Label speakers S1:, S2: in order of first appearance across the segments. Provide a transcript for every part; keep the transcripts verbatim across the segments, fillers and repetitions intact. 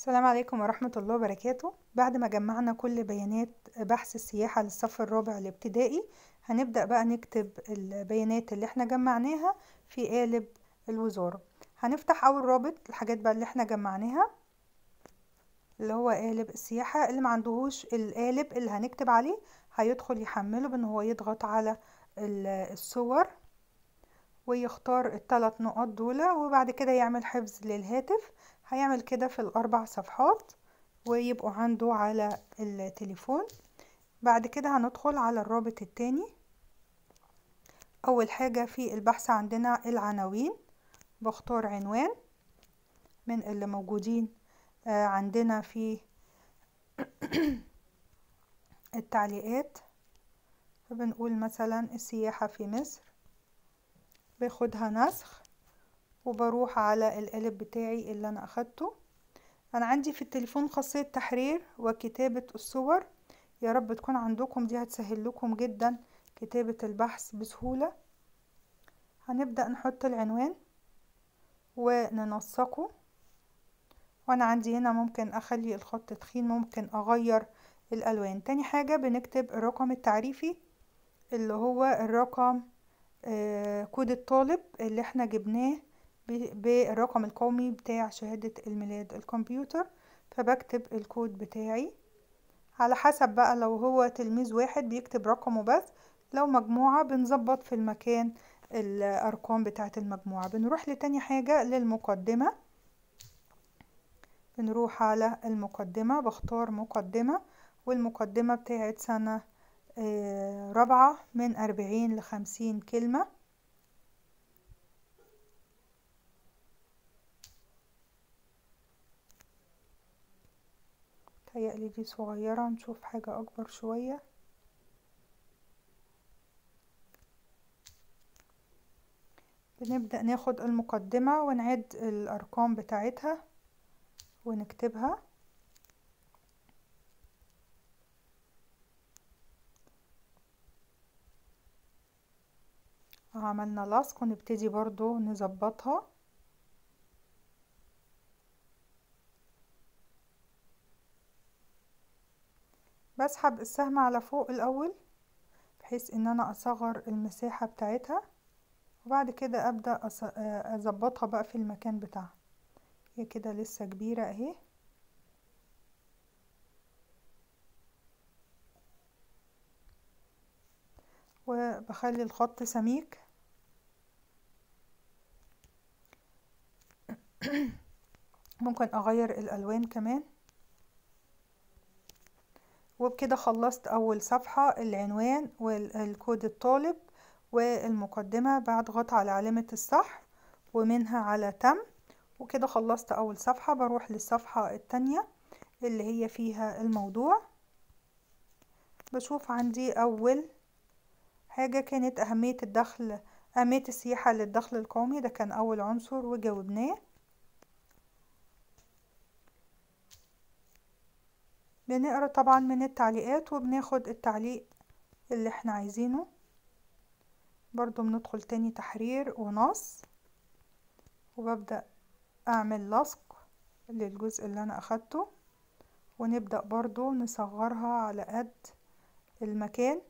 S1: السلام عليكم ورحمة الله وبركاته. بعد ما جمعنا كل بيانات بحث السياحة للصف الرابع الابتدائي، هنبدأ بقى نكتب البيانات اللي احنا جمعناها في قالب الوزارة. هنفتح أول رابط الحاجات بقى اللي احنا جمعناها اللي هو قالب السياحة. اللي معندهوش القالب اللي هنكتب عليه هيدخل يحمله بان هو يضغط على الصور ويختار الثلاث نقط دول، وبعد كده يعمل حفظ للهاتف. هيعمل كده في الاربع صفحات ويبقوا عنده على التليفون. بعد كده هندخل على الرابط التاني. اول حاجة في البحث عندنا العناوين، بختار عنوان من اللي موجودين عندنا في التعليقات. فبنقول مثلا السياحة في مصر، باخدها نسخ وبروح على القالب بتاعي اللي انا اخدته. انا عندي في التليفون خاصية تحرير وكتابة الصور، يا رب تكون عندكم، دي هتسهل لكم جدا كتابة البحث بسهولة. هنبدأ نحط العنوان وننسقه، وانا عندي هنا ممكن اخلي الخط تخين، ممكن اغير الالوان. تاني حاجة بنكتب الرقم التعريفي اللي هو الرقم آه كود الطالب اللي احنا جبناه بالرقم القومي بتاع شهادة الميلاد الكمبيوتر. فبكتب الكود بتاعي على حسب بقى، لو هو تلميذ واحد بيكتب رقمه بس، لو مجموعة بنظبط في المكان الارقام بتاعة المجموعة. بنروح لتاني حاجة للمقدمة، بنروح على المقدمة، بختار مقدمة، والمقدمة بتاعت سنة آه رابعة من اربعين لخمسين كلمة. تهيألي دي صغيرة، نشوف حاجة اكبر شوية. بنبدأ ناخد المقدمة ونعد الارقام بتاعتها ونكتبها. عملنا لصق ونبتدي برضو نظبطها. بسحب السهم على فوق الاول بحيث ان انا اصغر المساحة بتاعتها، وبعد كده ابدأ اظبطها بقى في المكان بتاعها. هي كده لسه كبيرة اهي. وبخلي الخط سميك. ممكن اغير الالوان كمان. وبكده خلصت اول صفحة، العنوان والكود الطالب والمقدمة. بضغط على علامة الصح ومنها على تم، وكده خلصت اول صفحة. بروح للصفحة التانية اللي هي فيها الموضوع. بشوف عندي اول حاجة كانت اهمية الدخل، اهمية السياحة للدخل القومي، ده كان اول عنصر وجاوبناه. بنقرا طبعا من التعليقات وبناخد التعليق اللي احنا عايزينه. برضو بندخل تاني تحرير ونص، وببدأ اعمل لصق للجزء اللي انا اخدته، ونبدأ برضو نصغرها على قد المكان.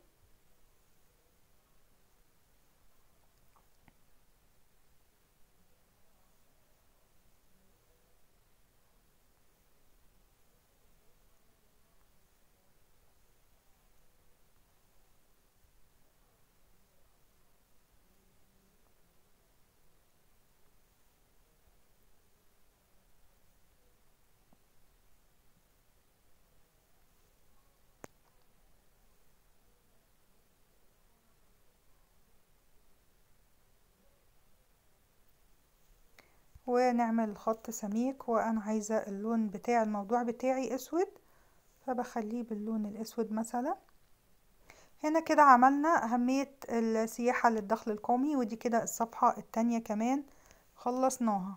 S1: ونعمل الخط سميك، وانا عايزة اللون بتاع الموضوع بتاعي اسود، فبخليه باللون الاسود مثلا. هنا كده عملنا اهمية السياحة للدخل القومي، ودي كده الصفحة التانية كمان خلصناها.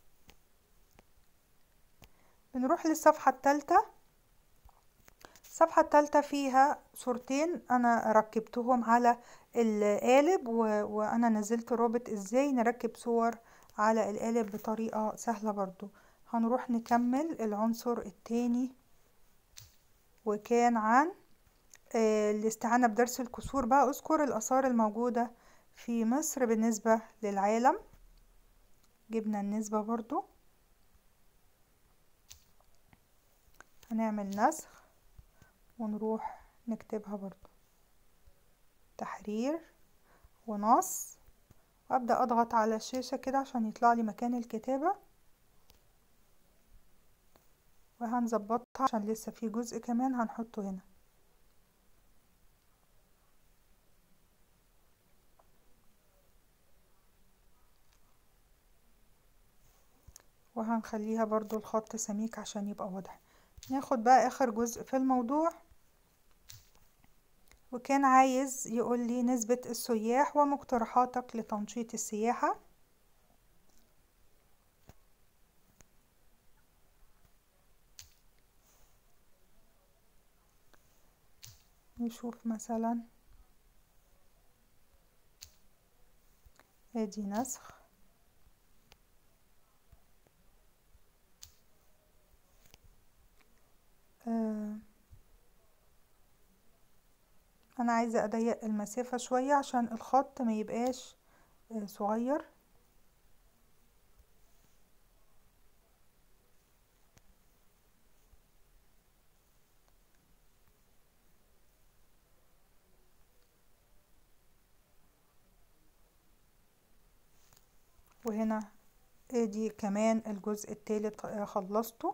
S1: بنروح للصفحة التالتة. الصفحة التالتة فيها صورتين انا ركبتهم على القالب، و... وانا نزلت رابط ازاي نركب صور على القالب بطريقة سهلة برضو. هنروح نكمل العنصر التاني، وكان عن آه الاستعانة بدرس الكسور. بقى اذكر الآثار الموجودة في مصر بالنسبة للعالم. جبنا النسبة برضو، هنعمل نسخ ونروح نكتبها برضو تحرير ونص، وابدأ اضغط على الشاشة كده عشان يطلع لي مكان الكتابة، وهنظبطها عشان لسه في جزء كمان هنحطه هنا. وهنخليها برضو الخط سميك عشان يبقى واضح. ناخد بقى اخر جزء في الموضوع، وكان عايز يقول لي نسبة السياح ومقترحاتك لتنشيط السياحة. نشوف مثلا، ادي نسخ، آه انا عايزة اضيق المسافة شوية عشان الخط ما يبقاش آه صغير. وهنا ادي كمان الجزء الثالث خلصته.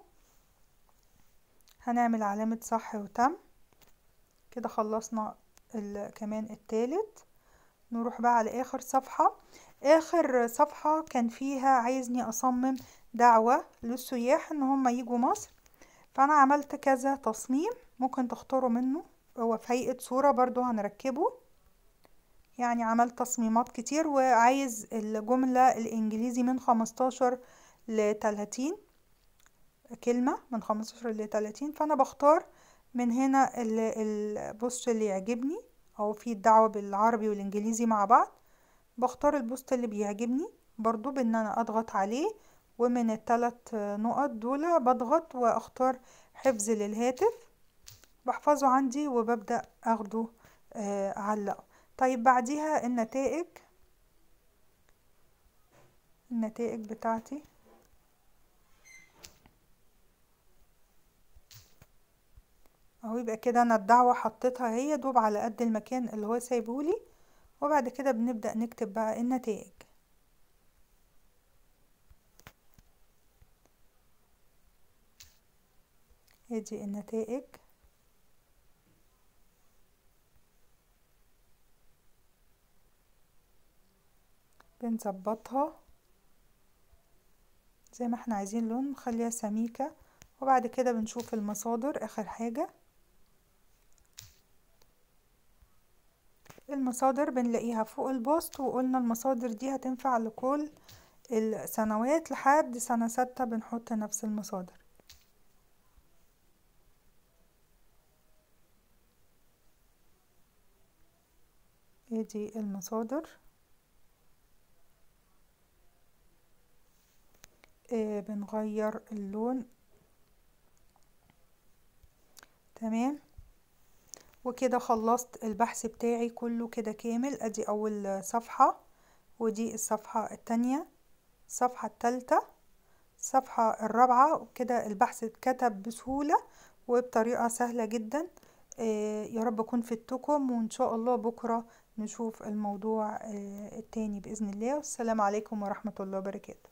S1: هنعمل علامة صح وتم كده، خلصنا كمان الثالث. نروح بقى على اخر صفحة. اخر صفحة كان فيها عايزني اصمم دعوة للسياح ان هم يجوا مصر، فانا عملت كذا تصميم ممكن تختاروا منه، هو في هيئة صورة برضو هنركبه. يعني عملت تصميمات كتير، وعايز الجملة الانجليزي من خمستاشر لتلاتين كلمة، من خمستاشر لتلاتين، فانا بختار من هنا البوست اللي يعجبني، او في الدعوة بالعربي والانجليزي مع بعض. بختار البوست اللي بيعجبني برضو بان انا اضغط عليه، ومن الثلاث نقط دول بضغط واختار حفظ للهاتف، بحفظه عندي وببدأ اخده اعلقه. طيب بعديها النتائج، النتائج بتاعتي اهو. يبقى كده انا الدعوة حطيتها هي دوب على قد المكان اللي هو سايبهولي، وبعد كده بنبدأ نكتب بقى النتائج. ادي النتائج، بنظبطها زي ما احنا عايزين، لون نخليها سميكة، وبعد كده بنشوف المصادر اخر حاجة. المصادر بنلاقيها فوق البوست، وقلنا المصادر دي هتنفع لكل السنوات لحد سنة ستة، بنحط نفس المصادر. ادي المصادر. آه بنغير اللون. تمام، وكده خلصت البحث بتاعي كله كده كامل. ادي اول صفحة، ودي الصفحة التانية، الصفحة التالتة، الصفحة الرابعة، وكده البحث اتكتب بسهولة وبطريقة سهلة جدا. آه يا رب اكون فدتكم، وان شاء الله بكرة نشوف الموضوع آه التاني بإذن الله. والسلام عليكم ورحمة الله وبركاته.